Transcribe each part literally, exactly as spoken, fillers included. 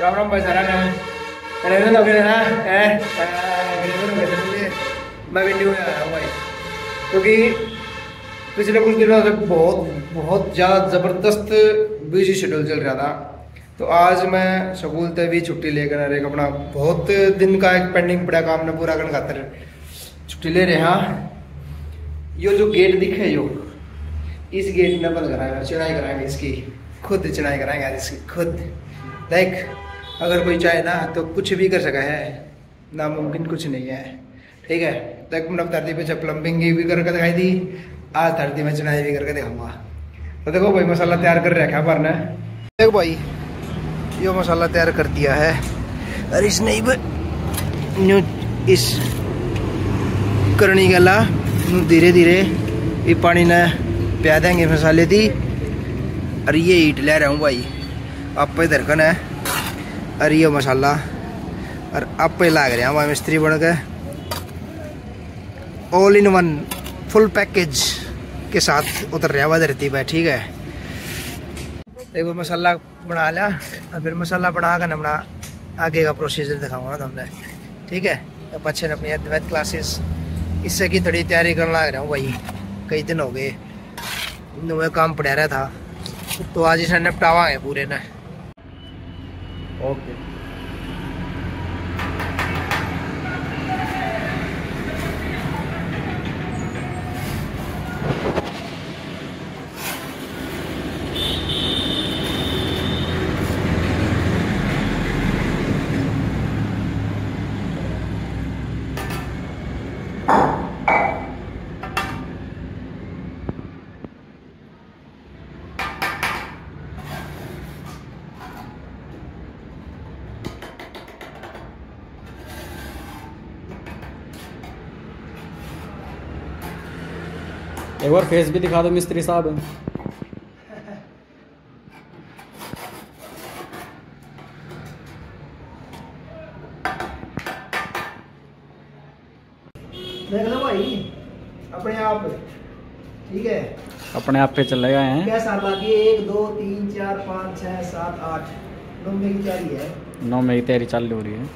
राम राम भाई सारा ना कनेक्शन हो गया ना है मैं भी न्यू आया हूँ भाई क्योंकि पिछले कुछ दिनों से बहुत बहुत ज़्यादा ज़बरदस्त बिजी शेड्यूल चल रहा था। तो आज मैं स्कूल से भी छुट्टी लेकर एक अपना बहुत दिन का एक पेंडिंग पड़ा काम ने पूरा करने खातर छुट्टी ले रहे। हाँ यो जो गेट दिखे यो इस गेट में बंद कराएंगे, चढ़ाई कराएंगे, इसकी खुद चढ़ाई कराएंगे आज इसकी खुद। लाइक अगर कोई चाहे ना तो कुछ भी कर सका है, नामुमकिन कुछ नहीं है। ठीक है, लाइक मैंने धरती पे प्लम्बिंग भी करके दिखाई दी, आज धरती में चढ़ाई भी करके दिखाऊंगा। तो देखो भाई मसाला तैयार कर रखा पर ना, देखो भाई यो मसाला तैयार कर दिया है और इस नहीं न्यू इस करनी गला धीरे धीरे ये पानी ने प्या देंगे मसाले दी। और ये ईट ले रहा हूँ भाई आप पे धरकन है और ये मसाला और आप पे लाग रहे हैं भाई मिस्त्री बन के all in one full package के साथ उतर रहा हुआ धरती पे। ठीक है, देखो मसाला बना लिया और फिर मसाला बना कर अपना आगे का प्रोसीजर दिखाऊंगा तुमने। ठीक है, अब अच्छे ने अपनी अद्वैत क्लासेस इससे की थोड़ी तैयारी करने लग रहा हूँ भाई। कई दिन हो गए मैं काम पड़ा रहा था तो आज इसे निपटावा है पूरे ने। ओके एक बार फेस भी दिखा दो मिस्त्री साहब। देख लो भाई अपने आप। ठीक है, अपने आप पे चले गए हैं। कैसा लगे? एक दो तीन चार पाँच छः सात आठ नौ में की तैयारी है। नौ में की तैयारी चालू हो रही है।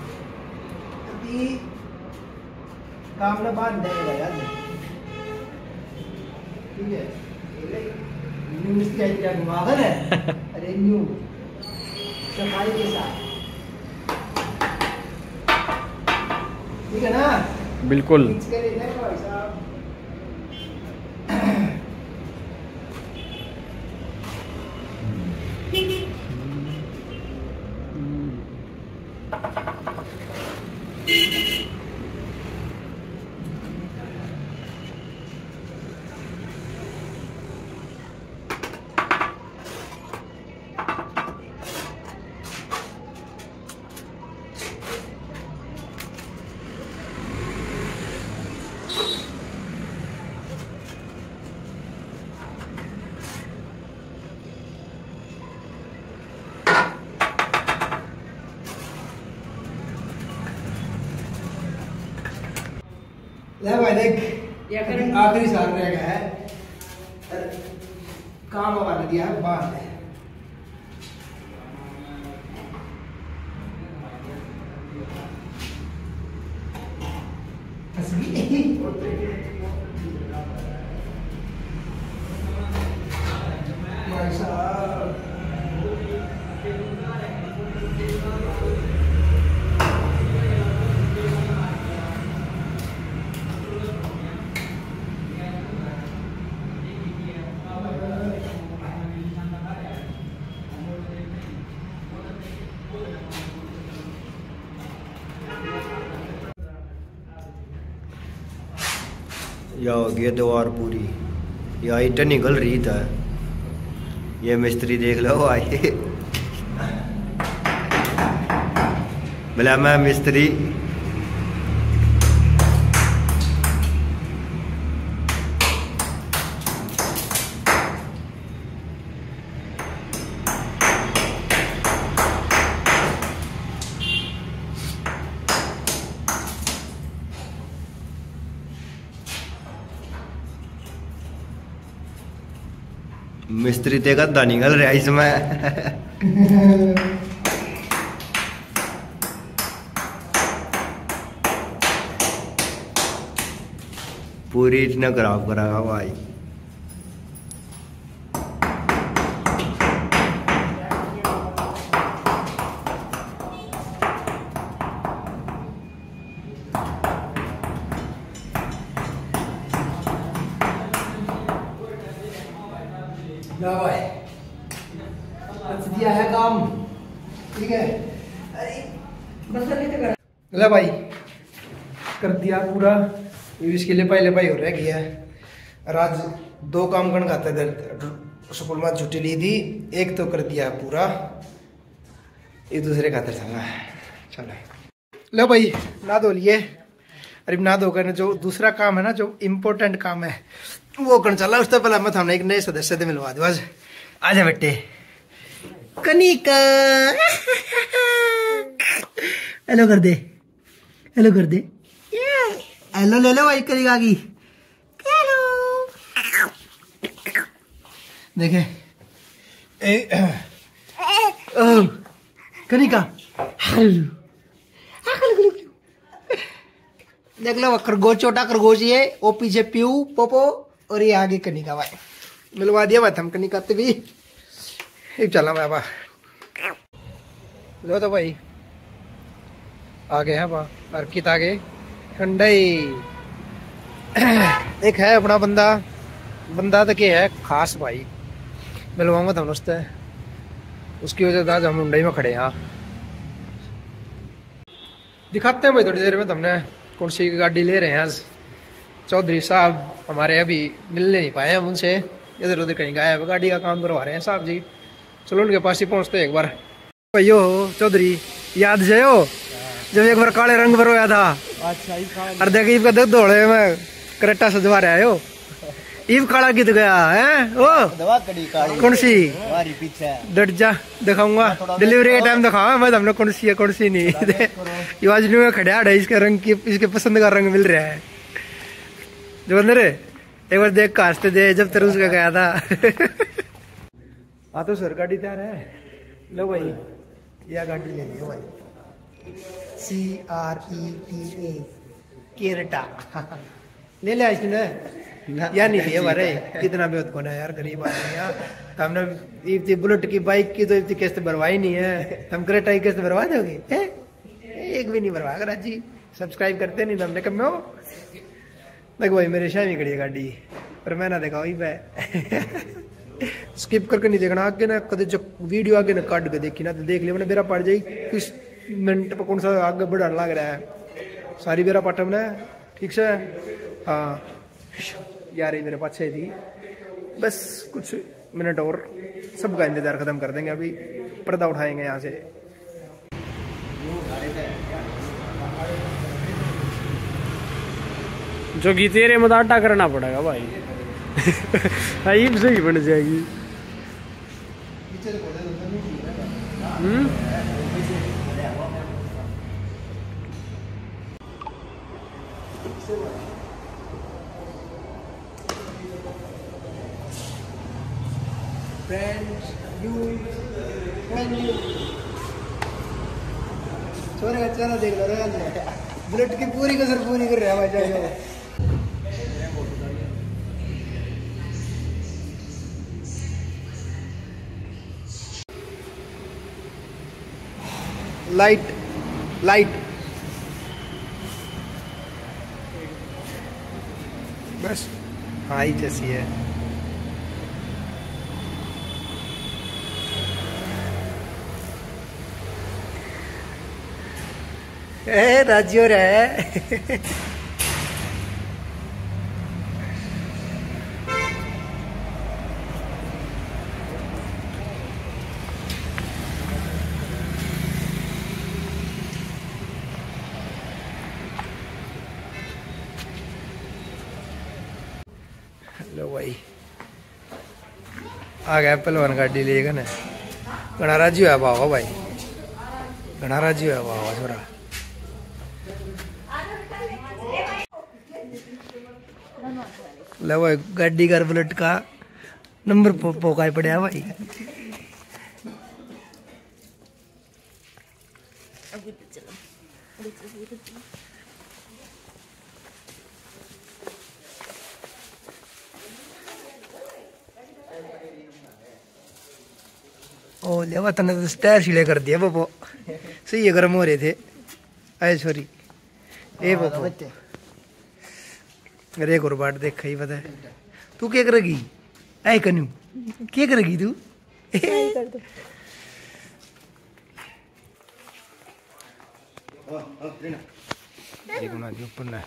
काम ना बांध देगा यार। ठीक है, न्यू मिस्त्री आई क्या घुमावन है? अरे न्यू सफाई के साथ। ठीक है ना? बिल्कुल। इसके लिए देखो भाई साहब ले भाई देख आखिरी साल रह गया है, काम हवा दिया है बात है। भाई साहब या ये दीवार पूरी या ईट निकल रही था। ये मिस्त्री देख लो आए बोला मैं मिस्त्री। मिस्त्री ते गद्दा निकल रहा इसमें। पूरी इतना खराब करा भाई। ना भाई अच्छा दिया है काम, ठीक है। अरे बस नहीं तो कर ले भाई, कर दिया पूरा। इसके लिए पहले भाई हो रह गया और आज दो काम करने खाते इधर स्कूल में छुट्टी ली थी, एक तो कर दिया पूरा, एक दूसरे खाते था। चलो लो भाई ना धो लिए। अरे ना धो कर जो दूसरा काम है ना, जो इम्पोर्टेंट काम है वो करना चला। उससे पहले मैं हमने एक नए सदस्य से मिलवा दूँ। आज आजा बेटे कनिका, हेलो कर दे, हेलो कर दे, हेलो ले लो भाई कनिका की, हेलो देखे कनिका, देख लो खरगोश, छोटा खरगोश ये, वो पीछे प्यू पोपो और ये आगे कनिका। भाई मिलवा दिया बात हम कनिका भी। चला बाबा लो तो भाई आगे है बा अर्कित आगे ठंडई। एक है अपना बंदा, बंदा तो क्या है खास भाई, मिलवाऊंगा तुम उससे, उसकी वजह से आज हम मुंडई में खड़े हैं। दिखाते हैं भाई थोड़ी देर में तुमने कौन सी गाड़ी ले रहे हैं। आज चौधरी साहब हमारे अभी मिलने नहीं पाए हम उनसे, इधर उधर कहीं गए हैं, गाड़ी का काम करवा रहे हैं साहब जी। चलो उनके पास ही पहुंचते एक बार। भैयो चौधरी याद जाओ जब एक बार काले रंग पर होया था। अच्छा और देख ईब का देख दौड़े में करेटा सजवा रहा है हो। ईब काला कित गया है ओ दवा कड़ी काली कौन सी हमारी पीछे डट जा दिखाऊंगा, डिलीवरी का टाइम दिखाऊंगा मैं हमने कौन सी है कौन सी नहीं। ये आज में खड़ा है, इसके रंग की इसके पसंद का रंग मिल रहा है। जो अंदर एक बार देख कास्ते दे जब तेरे उसका गया था। हाँ तो सर गाड़ी तैयार है, लो भाई यह गाड़ी ले लियो भाई, C R E T A केरटा ले ले इसने या नहीं लिए बारे कितना बेहद कौन है यार, गरीब आदमी यार। हमने इतनी बुलेट की बाइक की तो इतनी किस्त भरवाई नहीं है, हम क्रेटा की किस्त भरवा दोगे? एक भी नहीं भरवा कर जी, सब्सक्राइब करते नहीं हमने कम हो। देखो भाई मेरे शामी खड़ी है गाड़ी पर मैं ना देखा वही पे स्किप करके नहीं देखना आगे ना, कदे जब वीडियो आगे ना काट के देखी ना तो देख लिया मैंने बेरा पड़ जाई किस मिनट पर कौन सा आगे बढ़ाने लग रहा है। सारी बेरा पाटा मैंने ठीक से। हाँ यार ये मेरे पाछे थी, बस कुछ मिनट और सबका इंतजार खत्म कर देंगे, अभी पर्दा उठाएंगे यहाँ से। जो गीते रे मदाटा करना पड़ेगा भाई। आइब सही बन जाएगी। हम्म फ्रेंड्स यू छोरे का चेहरा देख लो रे, बुलेट की पूरी कसर पूरी कर रहा है भाई। जाओ लाइट लाइट बस हाँ ही जैसी है। ए राजियो रे लो भाई आ गया पहलवान गाड़ी लेगा ना, घना राजी है बाबा भाई, घना राजी है बाबा छोरा। लो भाई गाड़ी का बुलेट का नंबर पोका पड़ा भाई। ओ ले वतन तो स्टार छिले कर दिया बपो सही गर्म हो रहे थे ऐ सॉरी ए बपो अरे एक और बाट देख ही पता है तू क्या करेगी ऐ कन्यू क्या करेगी तू देखो ना जो ऊपर ना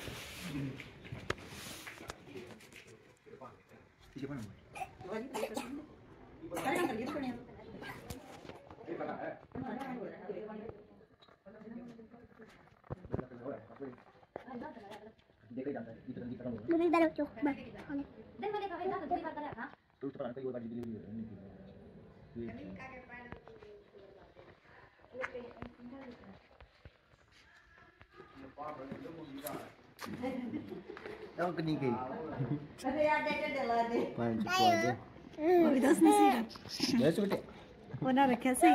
Đâu cái gì kì? Quan chụp quan chứ. अभी दस नहीं सी Nhớ chút đấy. वो ना रखा सही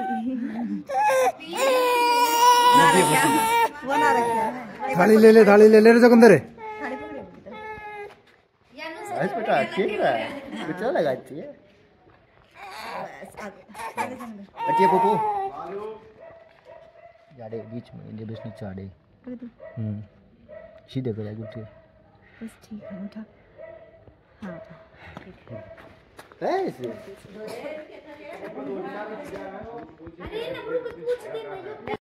ना रखा वो ना रखा थाली ले ले थाली ले ले रे चकुंदर थाली पकड़े आज बेटा ठीक है कुछ लगाती है अच्छी पोपो जाड़े बीच में ये बीच नीचे आड़े हम्म सीधे कर आगे उठे बस ठीक है उठा हाँ ठीक है ऐसे अरे ना पूछ दे